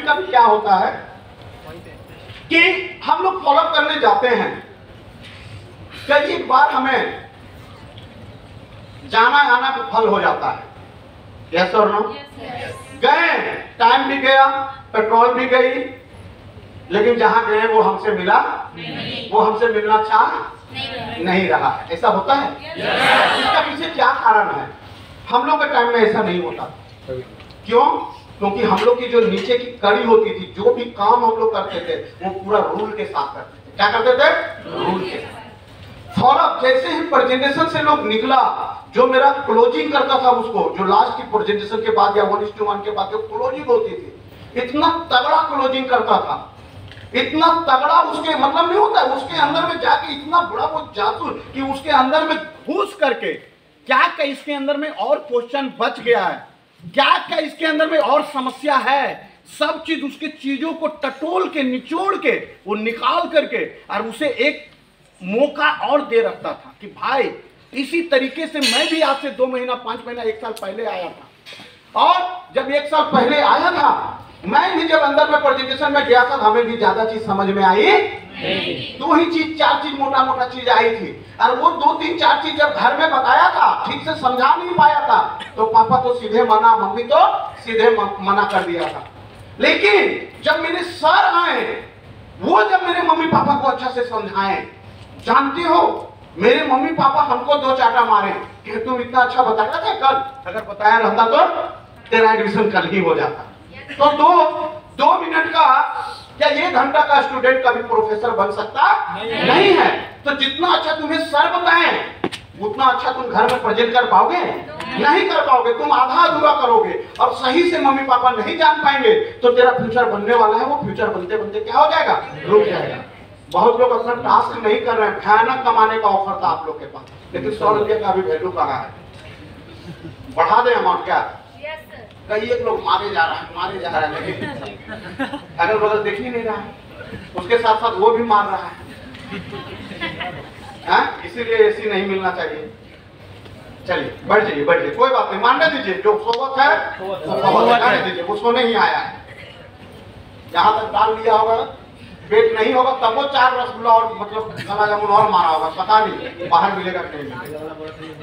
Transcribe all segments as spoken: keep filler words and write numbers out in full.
कभी क्या होता है कि हम लोग फॉलो करने जाते हैं, कई बार हमें जाना आना तो फल हो जाता है, यस और नो? गए, टाइम भी गया, पेट्रोल भी गई, लेकिन जहां गए वो हमसे मिला नहीं। वो हमसे मिलना चाह नहीं, नहीं रहा। ऐसा होता है? इसका पीछे क्या कारण है? हम लोग के टाइम में ऐसा नहीं होता। क्यों? क्योंकि हम लोग की जो नीचे की कड़ी होती थी, जो भी काम हम लोग करते थे वो पूरा रूल के साथ करते थे। क्या करते थे? रूल के साथ। फॉलोअप जैसे ही प्रेजेंटेशन से लोग निकला, जो मेरा क्लोजिंग करता था उसको, जो लास्ट की प्रेजेंटेशन के बाद या वन इस टू वन के बाद जो क्लोजिंग होती थी, इतना तगड़ा क्लोजिंग करता था, इतना तगड़ा, उसके मतलब नहीं होता है, उसके अंदर में जाके इतना बड़ा वो जादू कि उसके अंदर में घुस करके क्या क्या इसके अंदर में और क्वेश्चन बच गया है, क्या क्या इसके अंदर में और समस्या है, सब चीज उसके चीजों को टटोल के निचोड़ के वो निकाल करके और उसे एक मौका और दे रखता था कि भाई इसी तरीके से मैं भी आज से दो महीना पांच महीना एक साल पहले आया था, और जब एक साल पहले आया था मैं भी जब अंदर में प्रेजेंटेशन में गया था, हमें भी ज्यादा चीज समझ में आई नहीं। दो ही चीज चार चीज मोटा मोटा चीज आई थी, और वो दो तीन चार चीज जब घर में बताया था ठीक से समझा नहीं पाया था, तो पापा तो सीधे मना, मम्मी तो सीधे मना कर दिया था। लेकिन जब मेरे सर आए, वो जब मेरे मम्मी पापा को अच्छा से समझाए, जानती हो मेरे मम्मी पापा हमको दो चाटा मारे कि तुम इतना अच्छा बताया था कल, अगर बताया रहता तो तेरा एडमिशन कल ही हो जाता। तो दो दो मिनट का या एक घंटा का स्टूडेंट कभी प्रोफेसर बन सकता नहीं, नहीं है। तो जितना अच्छा तुम्हें सर बताएं उतना अच्छा तुम घर में प्रेजेंट कर पाओगे नहीं कर पाओगे, तुम आधा अधूरा करोगे और सही से मम्मी पापा नहीं जान पाएंगे, तो तेरा फ्यूचर बनने वाला है वो फ्यूचर बनते बनते क्या हो जाएगा, रुक जाएगा। बहुत लोग अपना टास्क नहीं कर रहे हैं, भयानक कमाने का ऑफर था आप लोग के पास, लेकिन सौ रुपये का भी वैल्यू कहाँ है? बढ़ा दे अमाउंट क्या? कई एक लोग मारे जा रहा है मारे जा रहा है लेकिन अगल बगल देख ही नहीं रहा है, उसके साथ साथ वो भी मार रहा है, इसीलिए ऐसी नहीं मिलना चाहिए। चलिए बढ़ जाइए बढ़ जाइए, कोई बात नहीं, मानने दीजिए, जो सोबत है वो मानने दीजिए, उसको नहीं आया है। जहां तक डाल लिया होगा पेट नहीं होगा तब वो चार रसगुल्ला और मतलब काला जामुन और मारा होगा, पता नहीं बाहर मिलेगा नहीं मिलेगा।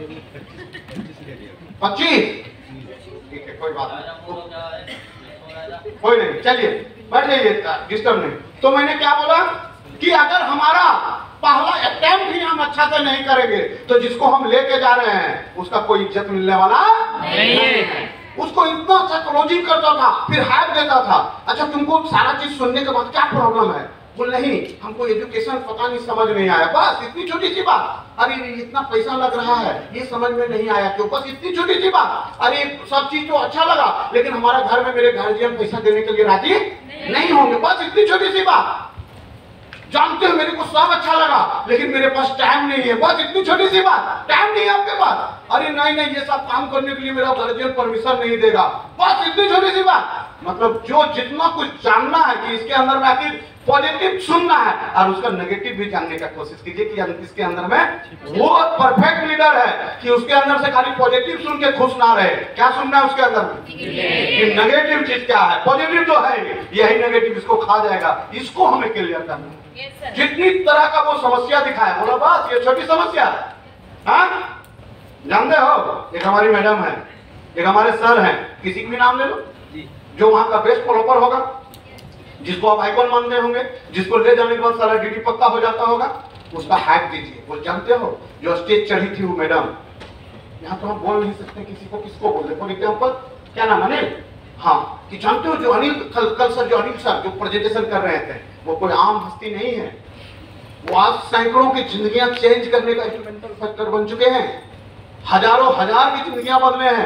पच्चीस ठीक है, कोई बात नहीं, कोई नहीं, चलिए बैठ जाइए, डिस्टर्ब नहीं। तो मैंने क्या बोला कि अगर हमारा पहला अटेम्प्ट ही हम अच्छा से नहीं करेंगे तो जिसको हम लेके जा रहे हैं उसका कोई इज्जत मिलने वाला नहीं है। उसको इतना अच्छा क्लोजिंग करता था, फिर हाइप देता था, अच्छा तुमको सारा चीज सुनने के बाद क्या प्रॉब्लम है? बोल नहीं, हमको एजुकेशन पता नहीं समझ नहीं आया, बस इतनी छोटी सी बात। अरे इतना पैसा लग रहा है ये समझ में नहीं आया, क्यों? बस इतनी छोटी सी बात। अरे सब चीज तो अच्छा लगा, लेकिन हमारा घर में मेरे गार्जियन पैसा देने के लिए राजी नहीं, नहीं होंगे, बस इतनी छोटी सी बात। जानते हो मेरे को सब अच्छा लगा, लेकिन मेरे पास टाइम नहीं है, बस इतनी छोटी सी बात, टाइम नहीं है आपके पास। अरे नहीं नहीं, ये सब काम करने के लिए मेरा गार्जियन परमिशन नहीं देगा, बस इतनी छोटी सी बात। मतलब जो जितना कुछ जानना है कि इसके अंदर में आखिर पॉजिटिव सुनना है और उसका नेगेटिव भी जानने का कोशिश कीजिए कि इसके अंदर में वो परफेक्ट लीडर है कि उसके अंदर से खाली पॉजिटिव सुन के खुश ना रहे। क्या सुनना है उसके अंदर में कि नेगेटिव चीज क्या है, पॉजिटिव जो है यही नेगेटिव इसको खा जाएगा, इसको हमें क्लियर करना है। जितनी तरह का वो समस्या दिखाया, बोला बस ये छोटी समस्या, हाँ जानते हो, एक हमारी मैडम है, एक हमारे सर हैं, किसी की भी नाम ले लो, जो वहां का बेस्ट डेवलपर होगा, जिसको आप आइकॉन मानते होंगे, जिसको ले जाने के बाद सारा ड्यूटी पक्का हो जाता होगा, उसका हाइप दीजिए। वो जानते हो जो स्टेज चढ़ी थी वो मैडम, यहाँ तो हम बोल नहीं सकते किसी को, किसको बोलते, फॉर एग्जाम्पल क्या नाम अनिल, हाँ कि जानते हो जो अनिल कल कल सर जो अनिल सर जो प्रेजेंटेशन कर रहे थे, वो कोई आम हस्ती नहीं है, वो आज सैकड़ों की जिंदगियां चेंज करने का इंस्ट्रूमेंटल फैक्टर बन चुके हैं, हजारों हजार की जिंदगियां बदले हैं।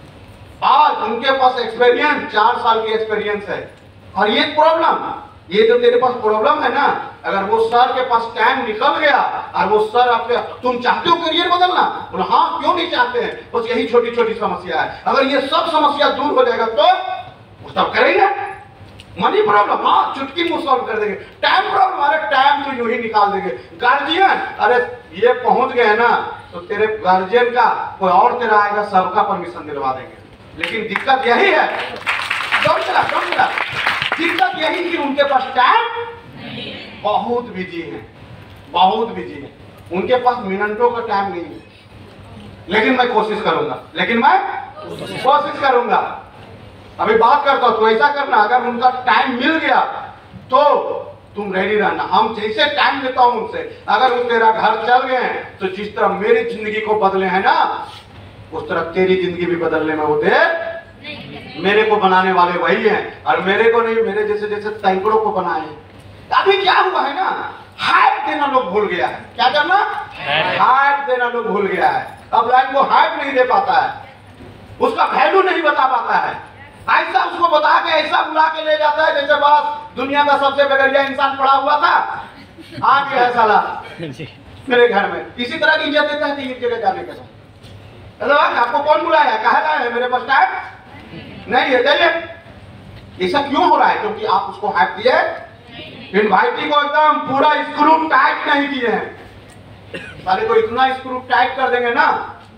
आज उनके पास एक्सपीरियंस चार साल की एक्सपीरियंस है, और ये प्रॉब्लम, ये जो तेरे पास प्रॉब्लम है ना, अगर वो सर के पास टाइम निकल गया और वो सर आपके, तुम चाहते हो करियर बदलना? बोला हाँ, क्यों नहीं चाहते हैं, बस यही छोटी छोटी समस्या है, अगर ये सब समस्या दूर हो जाएगा तो वो सब करेंगे। मनी प्रॉब्लम हाँ चुटकी मुंह सॉल्व कर देंगे, टाइम प्रॉब्लम अरे टाइम तो यूं ही निकाल देंगे। गार्जियन अरे ये पहुंच गए ना तो तेरे गार्जियन का कोई और तेरा आएगा, सबका परमिशन दिलवा देंगे। लेकिन दिक्कत यही है, समझ ला समझ ला कि यही कि उनके पास टाइम बहुत बिजी है, बहुत बिजी है, उनके पास मिनटों का टाइम नहीं है। लेकिन मैं कोशिश करूंगा, लेकिन मैं कोशिश करूंगा। अभी बात करता हूं, तो ऐसा करना, अगर उनका टाइम मिल गया तो तुम रेडी रहना। हम जैसे टाइम लेता हूं उनसे, अगर वो तेरा घर चल गए तो जिस तरह मेरी जिंदगी को बदले हैं ना, उस तरह तेरी जिंदगी भी बदलने में वो देर मेरे को बनाने वाले वही हैं, और मेरे को नहीं, मेरे जैसे जैसे सैकड़ों को बनाए। अभी क्या हुआ है ना, हाइप देना लोग भूल गया है। क्या करना? हाइप देना लोग भूल गया है। अब लाइफ को हाइप नहीं दे पाता है, उसका वैल्यू नहीं बता पाता है। ऐसा उसको बता के ऐसा बुला के ले जाता है जैसे बस दुनिया का सबसे बेगरिया इंसान पड़ा हुआ था, आ गया है साला मेरे घर में। इसी तरह की इज्जत देता है तीन जगह जाने के बाद। आपको कौन बुलाया, कहा गया है मेरे पास टाइम नहीं है, चलिए। ऐसा क्यों हो रहा है? क्योंकि आप उसको हाइप दिए, इनवाइटी को एकदम पूरा स्क्रू टाइट नहीं किए हैं। साले को इतना स्क्रू टाइट कर देंगे ना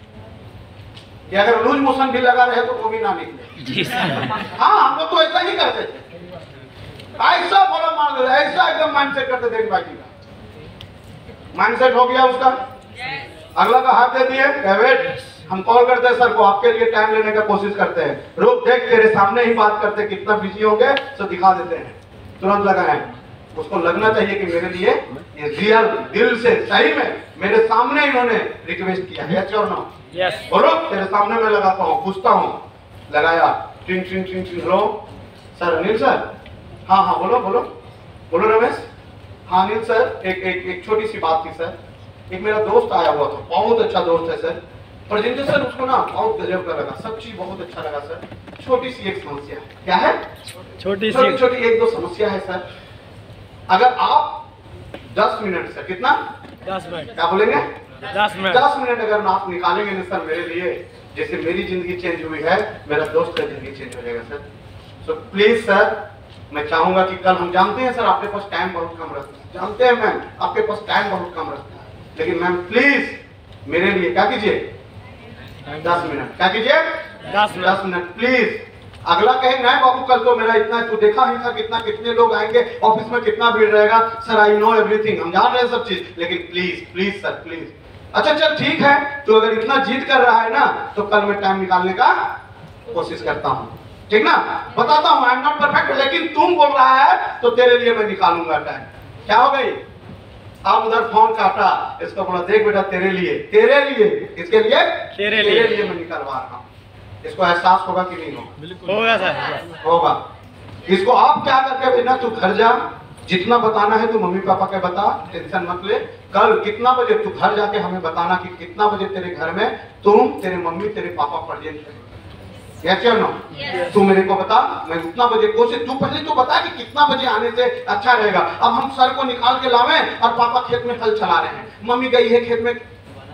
कि अगर लूज मोशन भी लगा रहे तो वो भी ना निकले। हाँ, हम लोग तो ऐसा ही करते थे, ऐसा बोला मार देते, ऐसा एकदम माइंडसेट करते थे। इनवाइटी का माइंडसेट हो गया उसका, अगला का हाथ दे दिए, वेट हम कॉल करते हैं सर को, आपके लिए टाइम लेने का कोशिश करते हैं, रुक देख तेरे सामने ही बात करते हैं, कितना बिजी हो गए तो दिखा देते हैं, तुरंत लगाए। उसको लगना चाहिए कि मेरे लिए ये रियल दिल से सही में मेरे सामने इन्होंने रिक्वेस्ट किया है। यस और नो? यस। बोलो, तेरे सामने मैं लगाता हूँ, पूछता हूँ, लगाया, टिंग टिंग टिंग टिंग। Hello sir, Anil sir? हाँ हाँ बोलो बोलो बोलो रमेश। हाँ अनिल सर, एक एक एक छोटी सी बात थी सर। एक मेरा दोस्त आया हुआ था, बहुत अच्छा दोस्त है सर, प्रेजेंटेशन उसको ना बहुत गजब का लगा, सब चीज बहुत अच्छा लगा सर। छोटी सी एक समस्या है। क्या है? छोटी सी छोटी एक दो समस्या है सर। अगर आप दस मिनट से, कितना? दस मिनट। क्या बोलेंगे? दस मिनट। दस मिनट अगर आप निकालेंगे ना सर मेरे लिए, जैसे मेरी जिंदगी चेंज हुई है, मेरा दोस्त का जिंदगी चेंज हो जाएगा सर। सो प्लीज सर, मैं चाहूंगा कि कल, हम जानते हैं सर आपके पास टाइम बहुत कम रहता है, जानते हैं मैम आपके पास टाइम बहुत कम रहता है, लेकिन मैम प्लीज मेरे लिए क्या कीजिए, दस मिनट। क्या कीजिए? दस मिनट। दस मिनट प्लीज। अगला कहे नहीं बाबू कल तो मेरा इतना, तू देखा ही था कितना, कितने लोग आएंगे ऑफिस में, कितना भीड़ रहेगा सर, आई नो एवरीथिंग, हम जान रहे हैं सब चीज, लेकिन प्लीज प्लीज सर प्लीज। अच्छा चल ठीक है, तो अगर इतना जिद कर रहा है ना, तो कल मैं टाइम निकालने का कोशिश करता हूँ, ठीक ना? बताता हूँ, आई एम नॉट परफेक्ट, लेकिन तुम बोल रहा है तो तेरे लिए मैं निकालूंगा टाइम। क्या हो गई? आप उधर फोन काटा, इसको बोला देख बेटा तेरे लिए, तेरे लिए, किसके लिए? तेरे लिए, तेरे लिए मैं निकलवा रहा हूँ। इसको एहसास होगा कि नहीं होगा? होगा सर, होगा। इसको आप क्या करके भेजना, तू घर जा, जितना बताना है तू मम्मी पापा के बता, टेंशन मत ले। कल कितना बजे तू घर जाके हमें बताना कि कितना बजे तेरे घर में तुम, तेरे मम्मी, तेरे पापा प्रेजेंट थे। यस या नो? तू मेरे को बता, मैं उतना बजे कोशिश, तू पहले तो बता कि कितना बजे आने से अच्छा रहेगा। अब हम सर को निकाल के लावे और पापा खेत में हल चला रहे हैं, मम्मी गई है खेत में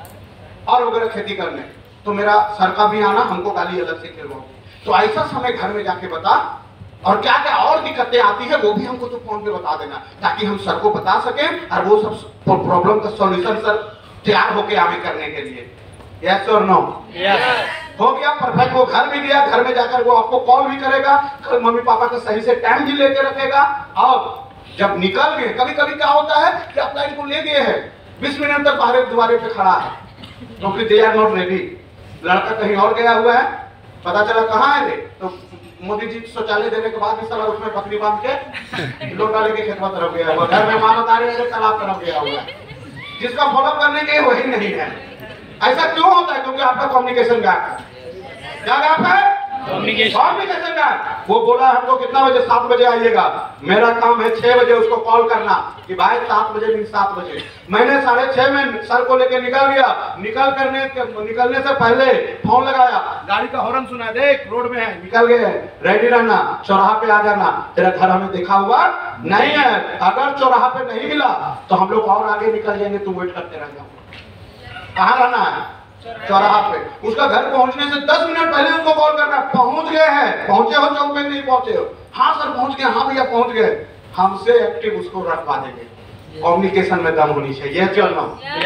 और वगैरह खेती करने, तो मेरा सर का भी आना, हमको गाली अलग से खिलवाओगे। तो ऐसा समय घर में जाके बता, और क्या क्या और दिक्कतें आती है वो भी हमको तो फोन पे बता देना, ताकि हम सर को बता सके और वो सब प्रॉब्लम का सॉल्यूशन सर तैयार होके आगे करने के लिए। यस और नो? यस। हो गया परफेक्ट, वो घर भी गया, घर में जाकर वो आपको कॉल भी करेगा, कल मम्मी पापा का सही से टाइम भी लेके रखेगा। और जब निकल गए, कभी कभी क्या होता है कि आप लाइन को ले गए हैं, बीस मिनट तक बाहर द्वारे पे खड़ा है, क्योंकि दे आर नॉट रेडी। लड़का कहीं और गया हुआ है, पता चला कहाँ है रे, तो मोदी जी शौचालय देने के बाद भी साला उसमें बकरी बांध के लोटा लेके खेतवा तरफ गया हुआ, घर में मानो तारे तालाब तरफ गया हुआ है, जिसका फॉलो करने के वही नहीं है। ऐसा क्यों होता है? क्योंकि आपका कम्युनिकेशन गैप है। क्या गैप है? Communication gap. वो बोला हमको कितना बजे, सात बजे आइएगा, मेरा काम है छह बजे उसको कॉल करना कि भाई सात बजे नहीं सात बजे। मैंने साढ़े छह में सर को लेके निकल गया, निकल करने निकलने से पहले फोन लगाया, गाड़ी का हॉर्न सुना, देख रोड में है, निकल गए, रेडी रहना, चौराहा पे आ जाना, तेरा घर हमें देखा हुआ नहीं है। अगर चौराहा पे नहीं मिला तो हम लोग और आगे निकल जाएंगे, तुम वेट करते रह जाओ। कहाँ रहना है? चौराहा पे। उसका घर पहुंचने से दस मिनट पहले उसको कॉल करना, पहुंच गए हैं, पहुंचे हो चौक पे नहीं पहुंचे हो? हाँ सर पहुंच गए, हाँ भैया पहुंच गए, हमसे एक्टिव उसको रखवा देंगे। कम्युनिकेशन में दम होनी चाहिए। चलना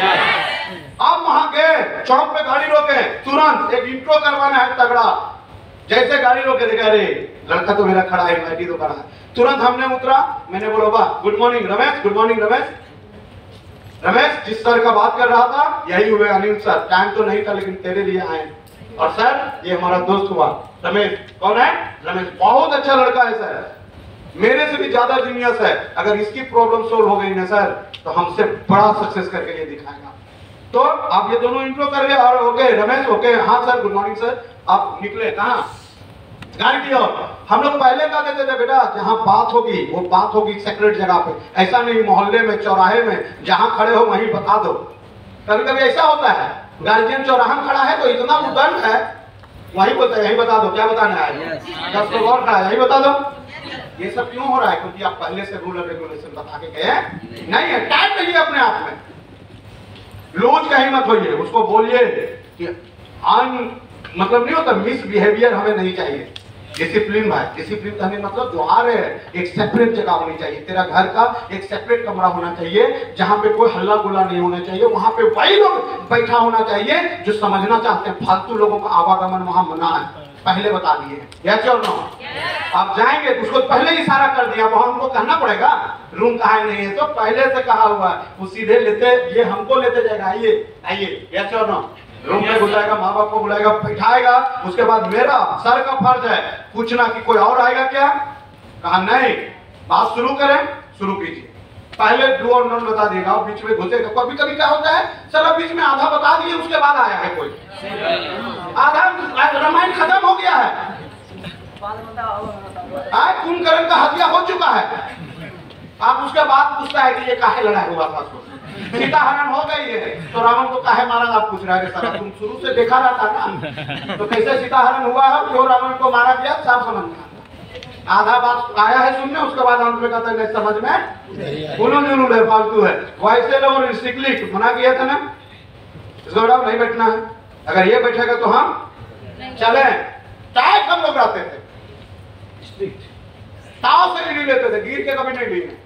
आप वहां गए, चौक पे गाड़ी रोके, तुरंत एक इंट्रो करवाना है तगड़ा, जैसे गाड़ी रोके देखा रे लड़का तो मेरा खड़ा है, एमआईटी तो खड़ा है। तुरंत हमने उतरा, मैंने बोला वाह good morning Ramesh, good morning Ramesh. Ramesh जिस सर का बात कर रहा था यही हुए अनिल सर, टाइम तो नहीं था लेकिन तेरे लिए आए। और सर ये हमारा दोस्त हुआ रमेश। कौन है? रमेश। बहुत अच्छा लड़का है सर, मेरे से भी ज्यादा जीनियस है। अगर इसकी प्रॉब्लम सोल्व हो गई ना सर तो हमसे बड़ा सक्सेस करके ये दिखाएगा। तो आप ये दोनों इंट्रो कर लिया और ओके रमेश ओके, हाँ सर गुड मॉर्निंग सर। आप निकले कहाँ? गाड़ी की ओर। हम लोग पहले कहा देते थे बेटा जहाँ बात होगी वो बात होगी सेक्रेट जगह पे, ऐसा नहीं मोहल्ले में चौराहे में जहाँ खड़े हो वहीं बता दो। कभी कभी ऐसा होता है गार्जियन चौराहा में खड़ा है तो इतना उदंड है वहीं बोलते यही बता दो, क्या बताना है, दस लोग और खड़ा है यही बता दो। ये सब क्यों हो रहा है? क्योंकि आप पहले से रूल और रेगुलेशन बता के गए नहीं है। टाइम नहीं है अपने आप में, लूज कहीं मत होइए, उसको बोलिए कि अन मतलब नहीं होता मिस बिहेवियर हमें नहीं चाहिए। डिसिप्लिन भाई, डिसिप्लिन कहने मतलब जो आ रहे हैं एक सेपरेट जगह होनी चाहिए, तेरा घर का एक सेपरेट कमरा होना चाहिए जहां पे कोई हल्ला गुल्ला नहीं होना चाहिए, वहां पे वही लोग बैठा होना चाहिए जो समझना चाहते हैं। फालतू लोगों का आवागमन वहां मना है, पहले बता दिए। यस और नो? आप जाएंगे तो उसको पहले इशारा कर दिया, वहां हमको कहना पड़ेगा रूम कहाँ नहीं है, तो पहले से कहा हुआ है वो सीधे लेते, ये हमको लेते जाएगा, आइए आइए। यस और नो? रूम में बुलाएगा, माँ बाप को बुलाएगा, बैठाएगा। उसके बाद मेरा सर का फर्ज है पूछना कि कोई और आएगा क्या? कहा नहीं, बात शुरू करें, शुरू कीजिए। पहले डू और नॉट बता देगा, बीच में घुसेगा। कभी कभी क्या होता है सर अब बीच में आधा बता दिए उसके बाद आया है कोई, आधा रामायण खत्म हो गया है, आज कुंभकर्ण का हत्या हो चुका है, आप उसके बाद पूछता है कि ये काहे लड़ाई हुआ था, सीता हरण हो गई है तो रावण को काहे मारा, आप पूछ रहे हैं। तुम शुरू से देखा रहा था ना तो कैसे सीता हरण हुआ है, क्यों रावण को मारा गया, सब समझ में आधा बात आया है सुनने, उसके बाद अंत में कहता है समझ में उन्होंने है फालतू है। वैसे लोगों ने स्ट्रिक्टली मना किया था ना, इसको नहीं बैठना है, अगर ये बैठेगा तो हम चले। चाहे हम लोग रहते थे ताव से नहीं लेते थे, गिर के कभी नहीं लिए।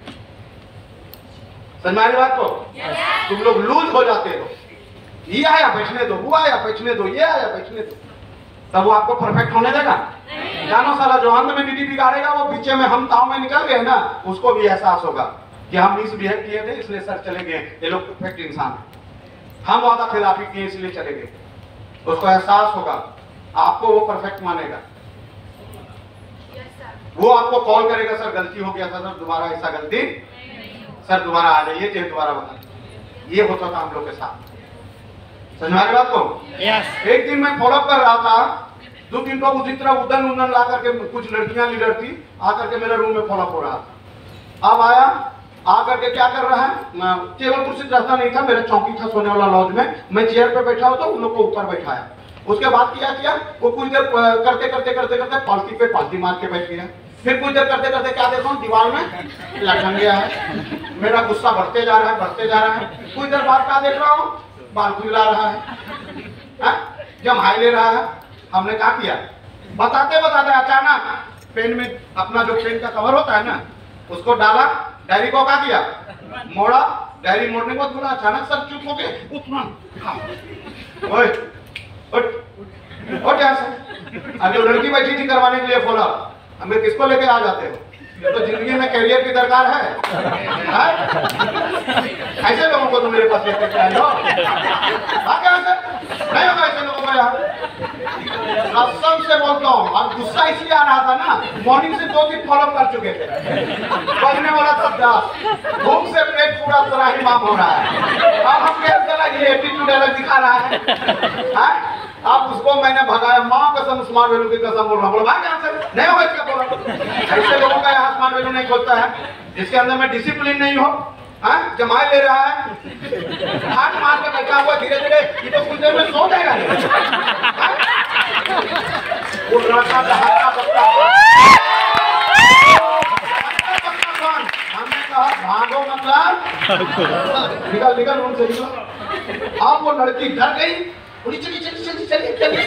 समझ बात को? तुम लोग लूज हो जाते हो, ये आया बैठने दो, वो आया बैठने दो, ये आया बैठने दो, तब वो आपको परफेक्ट होने देगा? जानो साला जो अंत में दीदी बिगाड़ेगा वो पीछे में हम ताव में निकल गए ना, उसको भी एहसास होगा कि हम मिसबिहेव किए थे इसलिए सर चले गए, ये लोग परफेक्ट इंसान है, हम वादा खिलाफी किए इसलिए चले गए, उसको एहसास होगा, आपको वो परफेक्ट मानेगा, वो आपको कॉल करेगा सर गलती हो गया था सर दोबारा ऐसा गलती सर दोबारा आ जाइए, चाहे दोबारा बता। ये होता था हम लोग के साथ। समझ में बात को? yes. एक दिन मैं फॉलोअप कर रहा था, दो तीन लोग उसी तरह उदन उदन ला करके, कुछ लड़कियां लीडर थी आकर के मेरे रूम में फॉलोअप हो रहा था। अब आया आकर के क्या कर रहा है, टेबल कुर्सी रहता नहीं था, मेरा चौकी था सोने वाला लॉज में, मैं चेयर पे बैठा होता उन लोग को ऊपर बैठाया। उसके बाद क्या किया, वो कुछ देर करते करते करते करते पालती पे पालती मार के बैठ गया। फिर कुछ देर करते करते क्या देखा हूँ दीवार में लटक गया है, मेरा गुस्सा बढ़ते जा रहा है बढ़ते जा रहा है। कुछ देर बाद क्या देख रहा हूँ, बाल खुला रहा है, जमाई ले रहा है। हमने क्या किया, बताते बताते अचानक पेन में अपना जो पेन का कवर होता है ना उसको डाला, डायरी को क्या किया मोड़ा, डायरी मोड़ने के बाद बोला अचानक सब चुप हो गए, उठना ओए उठ उठ यहाँ से। अब जो लड़की बैठी थी करवाने के लिए बोला हमें किसको लेके आ जाते हो, ये तो जिंदगी में कैरियर की दरकार है, है? ऐसे लोगों को तो मेरे पास लेके आए हो, नहीं होगा ऐसे लोगों को यार, कसम से बोलता हूँ। और गुस्सा इसलिए आ रहा था ना, मॉर्निंग से दो दिन फॉलो कर चुके थे, पढ़ने वाला सब भूख से पेट पूरा तरह ही माम हो रहा है। अब हम कैसे ये एटीट्यूड अलग दिखा रहा है, है? अब उसको मैंने भगाया, माँ कसम स्मार्ट वैल्यू की कसम बोल रहा हूँ, भाग यहाँ से, नहीं होगा इसका बोला। ऐसे लोगों का यहाँ स्मार्ट वैल्यू नहीं खोलता है, जिसके अंदर में डिसिप्लिन नहीं हो, हाँ जमाए ले रहा है, हाथ मार के बैठा हुआ धीरे धीरे, ये तो कुछ देर में सो जाएगा। वो लड़का का हाथ का हमने कहा भागो मतलब निकल निकल रूम से निकल। अब वो लड़की डर गई, चली चली चली चली चली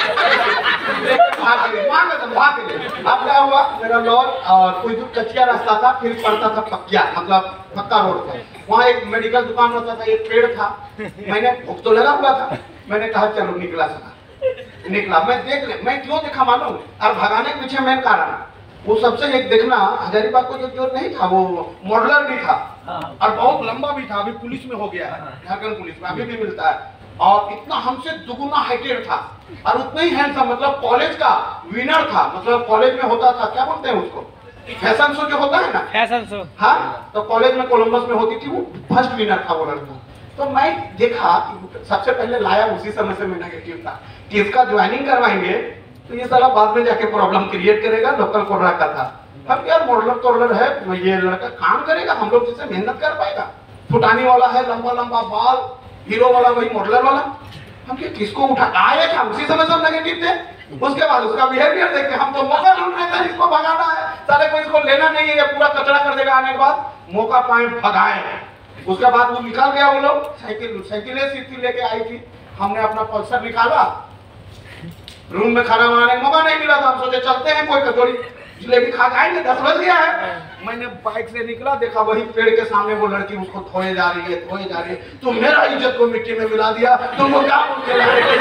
भाग गई, माँ का भाग गई। अब क्या हुआ, मेरा लॉज और कोई दूर कच्चिया रास्ता था, फिर पड़ता था पक्किया मतलब पक्का रोड था, वहाँ एक मेडिकल दुकान रहता था, एक पेड़ था, मैंने भूख तो लगा हुआ था, मैंने कहा चलो निकला सका, निकला। मैं देख ले, मैं क्यों देखा मालूम? और भगाने के पीछे मेन कारण वो सबसे एक देखना, हजारीबाग को जो जो नहीं था वो मॉडलर भी था और बहुत लंबा भी था, अभी पुलिस में हो गया है, झारखंड पुलिस में अभी भी मिलता है, और इतना हमसे दुगुना हाइटेड था और उतना ही हैंडसम, मतलब कॉलेज का विनर था, मतलब कॉलेज में होता था, क्या बोलते हैं उसको, फैशन शो जो होता है ना, फैशन शो, हाँ, तो कॉलेज में कोलंबस में होती थी, वो फर्स्ट विनर था वो लड़का। तो मैं देखा सबसे पहले लाया उसी समय से मैं नेगेटिव था कि इसका ज्वाइनिंग करवाएंगे तो ये साला बाद में जाके प्रॉब्लम क्रिएट करेगा। लोकल कोर्रा का था, हम यार मॉडलर कोर्लर है, ये लड़का काम करेगा, हम लोग जैसे मेहनत कर पाएगा, फुटानी वाला है, लंबा लंबा बाल, हीरो वाला वही मॉडलर वाला, हम क्या किसको उठा आए था, उसी समय सब नेगेटिव थे। उसके बाद उसका बिहेवियर देख के हम तो मौका ढूंढ रहे थे, इसको भगाना है, साले को इसको लेना नहीं है, ये पूरा कचरा कर देगा, आने के बाद मौका पाए भगाए। उसके बाद वो निकाल गया, वो लोग साइकिल साइकिलें सीधी लेके आई थी, हमने अपना पल्सर निकाला, रूम में खाना बनाने का मौका नहीं मिला था, हम सोचे चलते हैं कोई कचौड़ी जलेबी खा खाएंगे, दस बज गया है। मैंने बाइक से निकला, देखा वही पेड़ के सामने वो लड़की उसको धोए जा रही है धोए जा रही है, तो मेरा इज्जत को मिट्टी में मिला दिया, तुमको क्या बोलते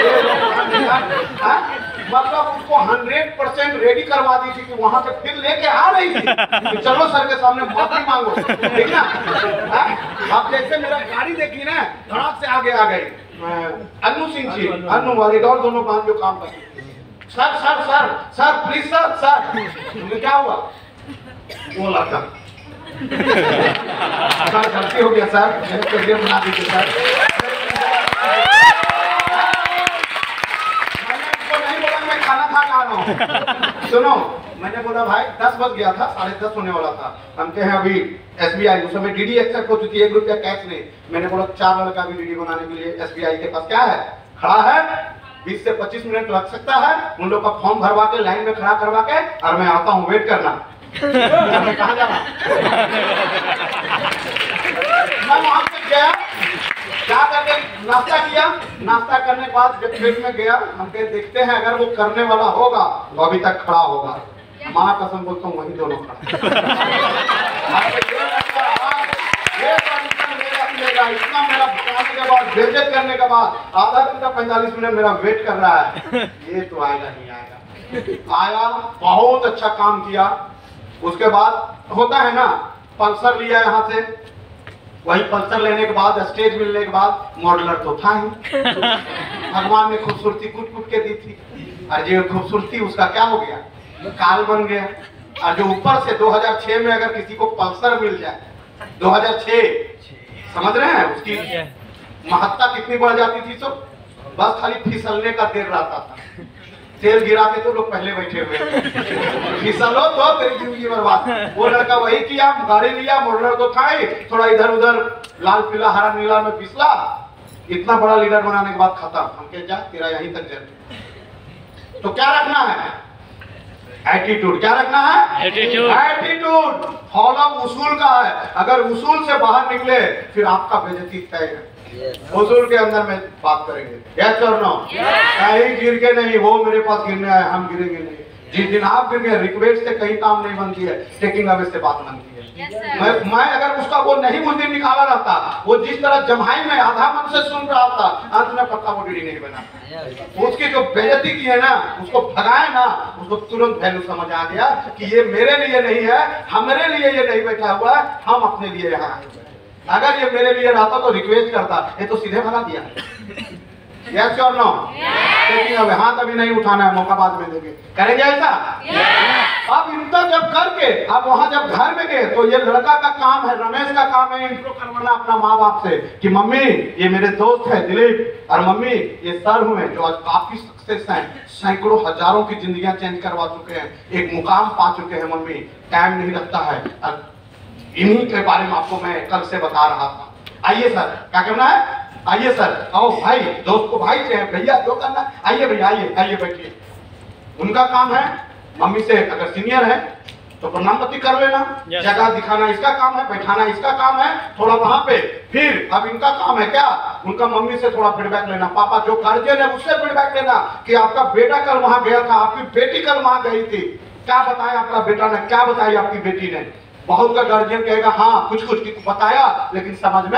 मतलब उसको हंड्रेड परसेंट रेडी करवा दी थी कि वहां से फिर लेके आ रही थी कि चलो सर के सामने माफी मांगो, ठीक ना। आप जैसे मेरा गाड़ी देखी ना, धड़ाक से आगे आ गई अन्नू सिंह जी, अन्नू वाले और दोनों बांध जो काम करते, sir sir sir sir please sir sir, तुम्हें क्या हुआ? वो लड़का सर गलती हो गया सर, मैंने करियर बना दीजिए सर। मैंने उसको नहीं बोला मैं खाना खा खा रहा हूँ, सुनो मैंने बोला भाई दस बज गया था, साढ़े दस होने वाला था, हम कहे अभी एस बी आई उस समय डी डी एक्सेप्ट हो चुकी है, एक रुपया कैश नहीं, मैंने बोला चार लड़का भी डी डी बनाने के लिए एस बी आई के पास क्या है खड़ा है, बीस से पच्चीस मिनट लग सकता है, उन लोग का फॉर्म भरवा के लाइन में खड़ा करवा के और मैं आता हूँ, वेट करना। मैं कहाँ जाना? मैं वहां से गया, क्या करके नाश्ता किया, नाश्ता करने के बाद जब पेट में गया, हम कहे देखते हैं अगर वो करने वाला होगा तो अभी तक खड़ा होगा, माँ कसम बोलता हूँ वही दोनों खड़ा। इतना मेरा भगाने के बाद बेइज्जत करने के बाद आधा घंटा पैंतालीस मिनट मेरा वेट कर रहा है, ये तो आएगा नहीं आएगा, आया बहुत अच्छा काम किया। उसके बाद होता है ना पल्सर लिया यहाँ से, वही पल्सर लेने के बाद स्टेज मिलने के बाद मॉडलर तो था ही, भगवान ने खूबसूरती कूट कूट के दी थी, और जो खूबसूरती उसका क्या हो गया, काल बन गया। और जो ऊपर से दो हज़ार छह में अगर किसी को पल्सर मिल जाए, दो हज़ार छह समझ रहे हैं उसकी महत्ता कितनी बढ़ जाती थी, तो बस खाली फिसलने का देर रहता था, तेल गिरा के तो लोग पहले बैठे हुए फिसलो तो तेरी जिंदगी बर्बाद। वो लड़का वही किया, गाड़ी लिया, मॉडलर तो था ही, थोड़ा इधर उधर लाल पीला हरा नीला में फिसला, इतना बड़ा लीडर बनाने के बाद खत्म। हम कह जा तेरा यहीं तक जल। तो क्या रखना है? एटीट्यूड। क्या रखना है? एटीट्यूड। एटीट्यूड फॉलो उसूल का है, अगर उसूल से बाहर निकले फिर आपका बेइज्जती तय है। उसूल के अंदर में बात करेंगे, यस और नो? कहीं गिर के नहीं, वो मेरे पास गिरने आए, हम गिरेंगे नहीं। जिस दिन आप गिर गए, रिक्वेस्ट से कहीं काम नहीं बनती है, टेकिंग अवे से बात बनती है। yes, मैं मैं अगर उसका वो नहीं उस दिन निकाला रहता, वो जिस तरह जमाई में आधा मन से सुन रहा था, अंत में पता वो डीडी नहीं बना। yes, उसकी जो बेइज्जती की है ना, उसको भगाए ना, उसको तुरंत वैल्यू समझ आ गया कि ये मेरे लिए नहीं है, हमारे लिए ये नहीं बैठा हुआ है, हम अपने लिए यहाँ आए। अगर ये मेरे लिए रहता तो रिक्वेस्ट करता, ये तो सीधे भगा दिया। यस और नो? लेकिन अब हाथ अभी नहीं उठाना है, मौका बाद में देंगे। करेंगे ऐसा? अब इतना जब करके अब वहां जब घर में गए तो ये लड़का का काम है, रमेश का काम है इंट्रो करवाना अपना माँ बाप से कि मम्मी ये मेरे दोस्त है दिलीप, और मम्मी ये सर हुए जो आज काफी सक्सेस हैं, सैकड़ों हजारों की जिंदगियां चेंज करवा चुके हैं, एक मुकाम पा चुके हैं। मम्मी टाइम नहीं लगता है, इन्हीं के बारे में आपको मैं कल से बता रहा था। आइए सर, क्या करना है? आइए सर, आओ भाई, दोस्त को भाई से भैया जो करना, आइए भैया आइए आइए बैठिए। उनका काम है मम्मी से अगर सीनियर है तो प्रणाम पति कर लेना, जगह दिखाना इसका काम है, बैठाना इसका काम है, थोड़ा वहां पे। फिर अब इनका काम है क्या? उनका मम्मी से थोड़ा फीडबैक लेना, पापा जो गार्जियन है उससे फीडबैक लेना कि आपका बेटा कल वहां गया था, आपकी बेटी कल वहां गई थी, क्या बताया आपका बेटा ने, क्या बताई आपकी बेटी ने। बहुत का गार्जियन कहेगा हाँ कुछ कुछ बताया लेकिन समझ में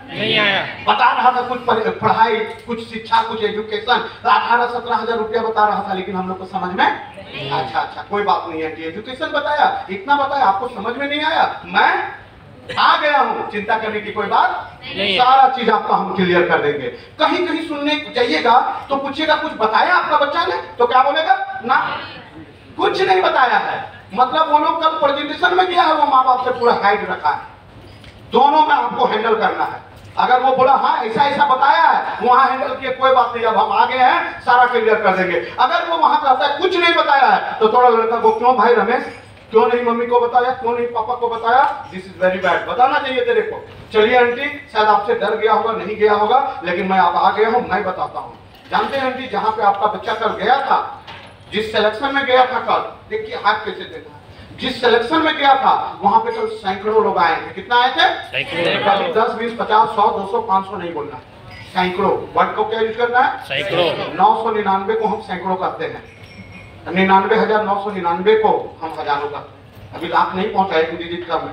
नहीं आया। बता रहा था कुछ पढ़ाई, कुछ शिक्षा, कुछ एजुकेशन, अठारह सत्रह हजार रुपया बता रहा था, लेकिन हम लोग को समझ में अच्छा अच्छा कोई बात नहीं है कि एजुकेशन बताया, इतना बताया, आपको समझ में नहीं आया, मैं आ गया हूँ, चिंता करने की कोई बात नहीं, सारा चीज आपका हम क्लियर कर देंगे। कहीं कहीं सुनने जाइएगा तो पूछिएगा कुछ बताया आपका बच्चा ने, तो क्या बोलेगा ना कुछ नहीं बताया है, मतलब वो लोग कल प्रेजेंटेशन में गया है, वो माँ बाप से पूरा हाइड रखा है, दोनों में आपको हैंडल करना है। अगर वो बोला हाँ ऐसा ऐसा बताया है, वहां हैंडल किए कोई बात नहीं, अब हम आगे हैं सारा क्लियर कर देंगे। अगर वो वहां कहता है कुछ नहीं बताया है, तो थोड़ा लड़का को क्यों भाई रमेश, क्यों नहीं मम्मी को बताया, क्यों नहीं पापा को बताया, दिस इज वेरी बैड, बताना चाहिए तेरे को। चलिए आंटी, शायद आपसे डर गया होगा, नहीं गया होगा, लेकिन मैं अब आ गया हूँ, मैं बताता हूँ। जानते हैं आंटी, जहाँ पे आपका बच्चा कल गया था, जिस सिलेक्शन में गया था कल, देखिए हाथ कैसे देना, जिस सिलेक्शन में गया था वहां पे कल सैकड़ों लोग आए थे। कितना आए थे? दस बीस पचास सौ दो सौ पाँच सौ नहीं बोलना, सैकड़ों। वर्ड को क्या यूज करना है? सैकड़ों। नौ सौ निन्यानवे को हम सैकड़ों करते हैं, निन्यानवे हजार नौ सौ निन्यानवे को हम हजारों करते हैं। अभी लाख नहीं पहुंचा एक डिजिट का में,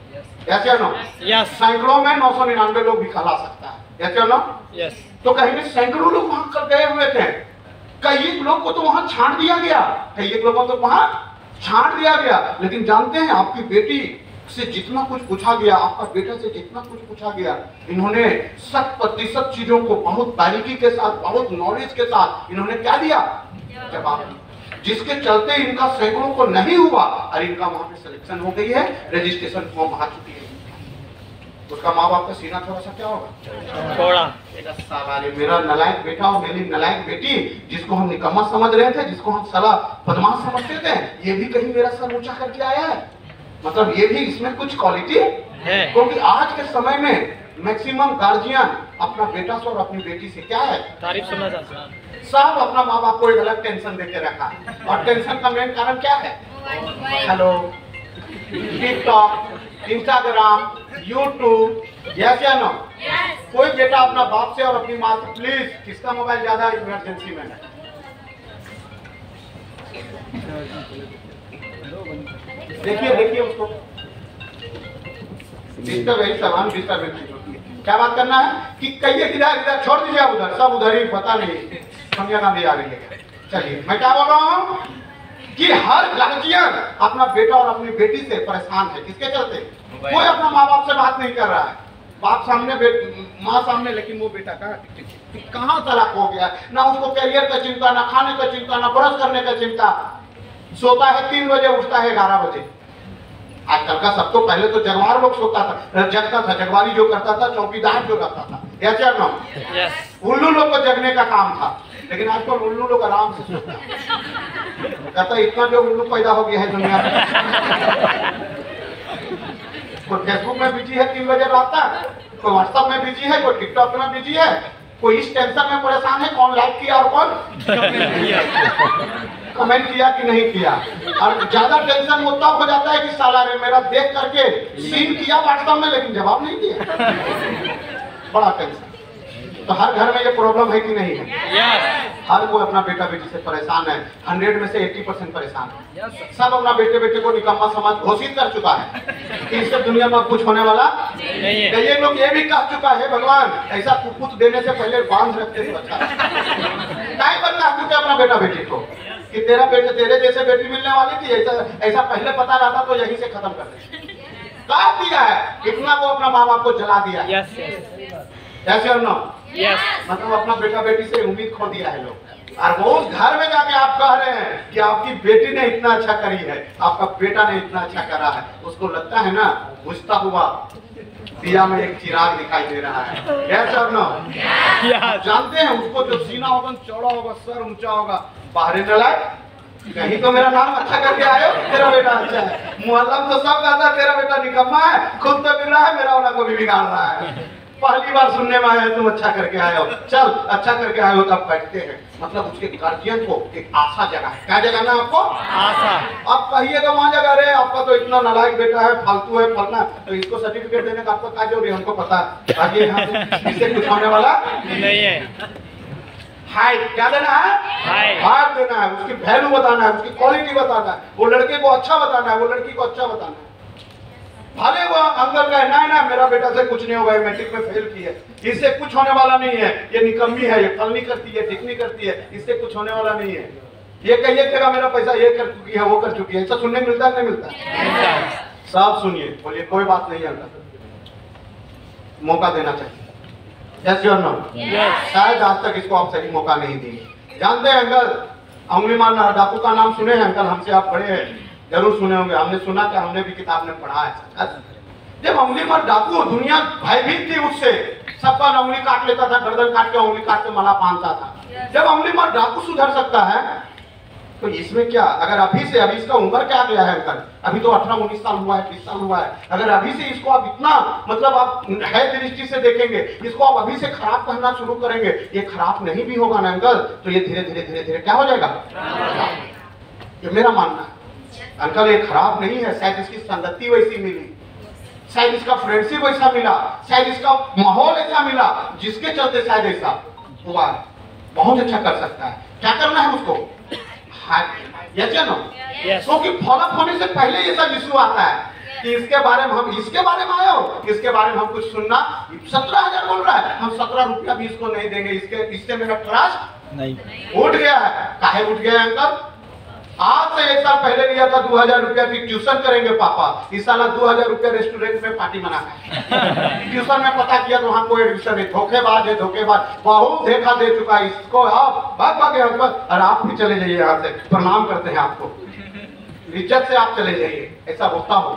ऐसे नो यस। सैकड़ों में नौ सौ निन्यानवे लोग भी कहला सकता है, ऐसे नो यस। तो कहीं सैकड़ों लोग वहां कर गए हुए थे, कई एक लोग को तो वहां छांट दिया गया, कई एक लोगों को वहां छांट दिया गया। लेकिन जानते हैं आपकी बेटी से जितना कुछ पूछा गया, आपका बेटा से जितना कुछ पूछा गया, इन्होंने शत प्रतिशत चीजों को बहुत बारीकी के साथ, बहुत नॉलेज के साथ इन्होंने क्या दिया? जवाब दिया, जिसके चलते इनका सैकड़ों को नहीं हुआ और इनका वहां पे सिलेक्शन हो गई है, रजिस्ट्रेशन फॉर्म आ चुकी है। उसका माँ बाप का सीना थोड़ा सा क्या होगा? थोड़ा। मेरा नलायक बेटा और मेरी नलायक बेटी, जिसको हम निकम्मा समझ रहे थे, जिसको हम साला बदमाश समझते थे, ये भी कहीं मेरा सर ऊंचा करके आया है, मतलब ये भी इसमें कुछ क्वालिटी है। क्योंकि आज के समय में मैक्सिमम गार्जियन अपना बेटा से और अपनी बेटी से क्या है? तारीफ सुनना चाहता है। सब अपना माँ बाप को एक अलग टेंशन देके रखा है, और टेंशन का मेन कारण क्या है? Hello, TikTok, Instagram, YouTube, yes या नो? कोई बेटा अपना बाप से और अपनी माँ से, प्लीज किसका मोबाइल ज्यादा इमरजेंसी में है? देखिए देखिए उसको, डिस्टर्ब है, सामान डिस्टर्ब। क्या बात करना है कि कहिए इधर इधर छोड़ दीजिए, उधर सब उधर ही, पता नहीं सोनिया गांधी आ रही है। चलिए मैं क्या बोल रहा हूँ कि हर गार्जियन अपना बेटा और अपनी बेटी से परेशान है, किसके चलते? कोई अपना माँ बाप से बात नहीं कर रहा है, बाप सामने, माँ सामने, लेकिन वो बेटा का कहाँ तलाक हो गया, ना उसको कैरियर का चिंता, ना खाने का चिंता, ना ब्रश करने का चिंता, सोता है तीन बजे, उठता है ग्यारह बजे। आजकल का सब तो, पहले तो जगवार लोग सोता था, जगता था, जगवारी जो करता था, चौकीदार जो करता था, ऐसा ना उल्लू लोग को जगने का काम था, लेकिन आजकल उल्लू लोग आराम से सोता है। कहता इतना जो उल्लू पैदा हो गया है दुनिया में, कोई फेसबुक में बिजी है तीन बजे रात तक, कोई व्हाट्सएप में बिजी है, कोई टिकटॉक में बिजी है, कोई इस टेंशन में परेशान है कौन लाइक किया और कौन कमेंट किया कि नहीं किया। और ज्यादा टेंशन वो तब हो जाता है कि साला रे मेरा देख करके सीन किया व्हाट्सएप में, लेकिन जवाब नहीं दिया, बड़ा टेंशन। तो हर घर में ये प्रॉब्लम है कि नहीं है? yes. हर कोई अपना बेटा बेटी से परेशान है, हंड्रेड में से अस्सी परसेंट परेशान है। yes. सब अपना बेटे बेटे को निकम्मा समाज घोषित कर चुका है कि इससे दुनिया में कुछ होने वाला नहीं है। ये लोग ये भी कह चुका है, भगवान ऐसा कुछ देने से पहले बांध रखते थे बच्चा। टाइम पर कह चुके अपना बेटा बेटी को कि तेरा बेटे तेरे जैसे बेटी मिलने वाली थी, ऐसा ऐसा पहले पता रहता तो यहीं से खत्म कर देते। कह दिया है, इतना वो अपना माँ बाप को जला दिया। yes, yes. ऐसे और नो yes. मतलब अपना बेटा बेटी से उम्मीद खो दिया है लोग, और वो घर में जाके आप कह रहे हैं कि आपकी बेटी ने इतना अच्छा करी है, आपका बेटा ने इतना अच्छा करा है, उसको लगता है ना बुझता हुआ दिया में एक चिराग दिखाई दे रहा है। yes और नो yes. जानते हैं उसको जो सीना होगा चौड़ा होगा, सर ऊंचा होगा, बाहरी नलायक, कहीं तो मेरा नाम अच्छा करके आए हो, तेरा बेटा अच्छा है, मोहल्ला में तो सब कहता है तेरा बेटा निकम्मा है, खुद तो बिगड़ा है, मेरा वाला को भी बिगाड़ रहा है। पहली बार सुनने में आया तुम अच्छा करके आए हो, चल अच्छा करके आए हो, तब बैठते हैं। मतलब उसके गार्जियन को एक आशा जगा है, क्या जगाना है आपको? आशा। अब कहिएगा वहां जगह रहे आपका तो इतना नालायक बेटा है, फालतू है, फलना, तो इसको सर्टिफिकेट देने का आपको क्या जरूरी है? हमको पता है आगे यहाँ से इससे कुछ होने वाला नहीं है। हाइट क्या देना है? हाइट देना है, उसकी वैल्यू बताना है, उसकी क्वालिटी बताना है, वो लड़के को अच्छा बताना है, वो लड़की को अच्छा बताना है। भले वो अंगल अंकल कहे ना ना मेरा बेटा से कुछ नहीं होगा, मैट्रिक में फेल की है, इससे कुछ होने वाला नहीं है, ये निकम्मी है, ये फल नहीं करती है, ठीक नहीं करती है, इससे कुछ होने वाला नहीं है, ये कहिए जगह मेरा पैसा ये कर चुकी है, वो कर चुकी है, ऐसा सुनने को मिलता है नहीं मिलता? सब सुनिए, बोलिए कोई बात नहीं अंकल, मौका देना चाहिए। Yes or no? Yes. शायद आज तक इसको आप सही मौका नहीं दिए। जानते हैं अंकल, उंगली मारना डाकू का नाम सुने हैं अंकल? हमसे आप पढ़े हैं, जरूर सुने होंगे, हमने सुना कि हमने भी किताब में पढ़ा है। जब उंगली मार डाकू, दुनिया भयभीत थी उससे, सबका उंगली काट लेता था, गर्दन काट के उंगली काट के माला बांधता था। जब उंगली मार डाकू सुधर सकता है तो इसमें क्या, अगर अभी से, अभी इसका उम्र क्या गया है अंकल, अभी तो अठारह उन्नीस साल हुआ है, बीस साल हुआ है, अगर अभी से इसको आप इतना मतलब आप है दृष्टि से देखेंगे, इसको आप अभी से खराब करना शुरू करेंगे, ये खराब नहीं भी होगा ना अंकल, तो ये धीरे धीरे धीरे धीरे क्या हो जाएगा? ये मेरा मानना है अंकल, ये खराब नहीं है, शायद इसकी संगति वैसी मिली, शायद इसका फ्रेंडशिप वैसा मिला, शायद इसका माहौल ऐसा मिला जिसके चलते शायद ऐसा हुआ। बहुत अच्छा कर सकता है, क्या करना है उसको? क्योंकि फॉलोअप होने से पहले ये सब इशू आता है कि इसके बारे में हम इसके बारे में आए हो, इसके बारे में हम कुछ सुनना। सत्रह हजार बोल रहा है, हम सत्रह रुपया भी इसको नहीं देंगे, इसके इससे मेरा ट्रस्ट नहीं उठ गया है। काहे उठ गया अंकल? आज से एक साल पहले लिया था दो हजार रुपया की ट्यूशन करेंगे पापा, इस साल दो हजार रुपया रेस्टोरेंट में पार्टी मना है। ट्यूशन में पता किया तो वहाँ कोई एडमिशन है, धोखेबाज है, धोखेबाज, बहुत देखा दे चुका है इसको। आप भाग भागे अंकल, और आप भी चले जाइए यहाँ से, प्रणाम करते हैं आपको, इज्जत से आप चले जाइए, ऐसा होता हो।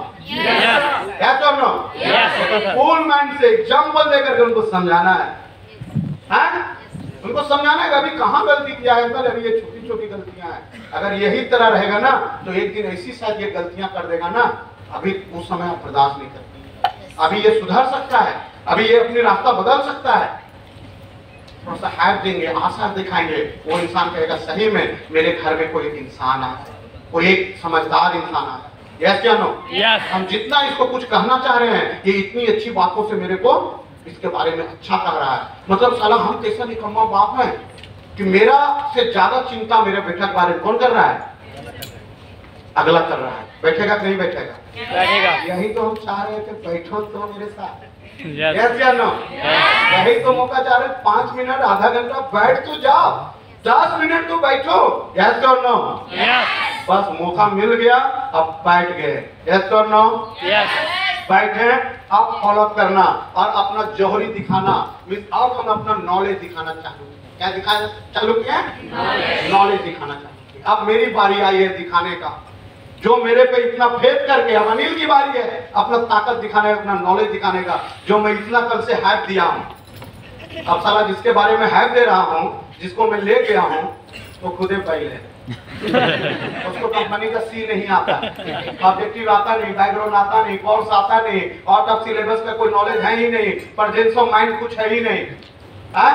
फुल माइंड से एग्जाम्पल देकर उनको समझाना है, है? उनको समझाना है अभी कहाँ गलती किया है अंकल, अभी ये छोटी छोटी गलतियां हैं, अगर यही तरह रहेगा ना तो एक दिन ऐसी शायद ये गलतियां कर देगा ना, अभी उस समय आप बर्दाश्त नहीं करते। अभी ये सुधर सकता है, अभी ये अपनी रास्ता बदल सकता है, थोड़ा सा हैप देंगे, आशा दिखाएंगे, वो इंसान कहेगा सही में मेरे घर में कोई एक इंसान आया, कोई एक समझदार इंसान आया। यस या नो? यस। हम जितना इसको कुछ कहना चाह रहे हैं, ये इतनी अच्छी बातों से मेरे को इसके बारे में अच्छा कह रहा है, मतलब साला हम कैसा निकम्मा बाप है कि मेरा से ज्यादा चिंता मेरे बेटा के बारे में कौन कर रहा है? अगला कर रहा है। बैठेगा कि नहीं बैठेगा? बैठेगा। यही तो हम चाह रहे थे, बैठो तो मेरे साथ। यस या नो? यही तो मौका चाह रहे, पांच मिनट आधा घंटा बैठ तो जाओ, दस मिनट तो बैठो। यस और नो? बस मौका मिल गया, अब बैठ गए। यस और नो? बैठे, आप फॉलो करना और अपना जौहरी दिखाना, अब हम अपना नॉलेज दिखाना चालू, क्या दिखाना चालू किया? नॉलेज दिखाना चालू किया। अब मेरी बारी आई है दिखाने का, जो मेरे पे इतना फेथ करके, अब अनिल की बारी है अपना ताकत दिखाने का, अपना नॉलेज दिखाने का, जो मैं इतना कल से हैप दिया हूँ। अब साला जिसके बारे में हैप दे रहा हूँ, जिसको मैं ले गया हूँ, वो खुदे पहले उसको कंपनी का सी नहीं आता, ऑब्जेक्टिव आता नहीं, बैकग्राउंड आता नहीं, कोर्स आता नहीं, आउट ऑफ सिलेबस का कोई नॉलेज है ही नहीं, प्रेजेंस ऑफ माइंड कुछ है ही नहीं, है?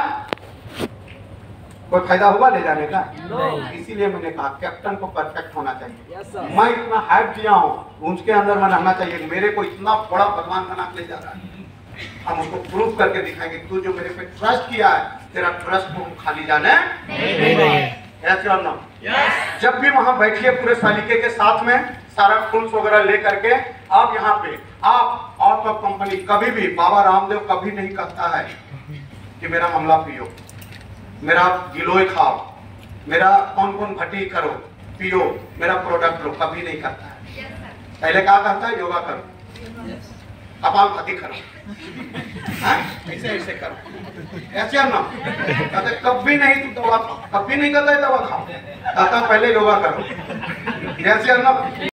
कोई फायदा हुआ ले जाने का? इसीलिए मैंने कहा कैप्टन को परफेक्ट होना चाहिए। yes, मैं इतना हैप दिया हूँ, उसके अंदर मैं रहना चाहिए, मेरे को इतना बड़ा भगवान बना के ले जा रहा है, हम उसको प्रूफ करके दिखाएंगे, तू जो मेरे पे ट्रस्ट किया है, तेरा ट्रस्ट को खाली जाने नहीं देंगे। Yes. जब भी वहां बैठिए पूरे सालिके के साथ में, सारा फूल्स वगैरह ले करके, आप यहाँ पे आप आउट ऑफ कंपनी कभी भी, बाबा रामदेव कभी नहीं कहता है कि मेरा हमला पियो, मेरा गिलोय खाओ, मेरा कौन कौन भट्टी करो पियो, मेरा प्रोडक्ट लो, कभी नहीं करता है। पहले क्या कहता है? योगा करो, कपाल भाती करो, ऐसे ऐसे करो, ऐसे ना कहते कभी नहीं तू दवा खाओ, कभी नहीं कहता है दवा खाओ, कहता पहले योगा करो, ऐसे ना।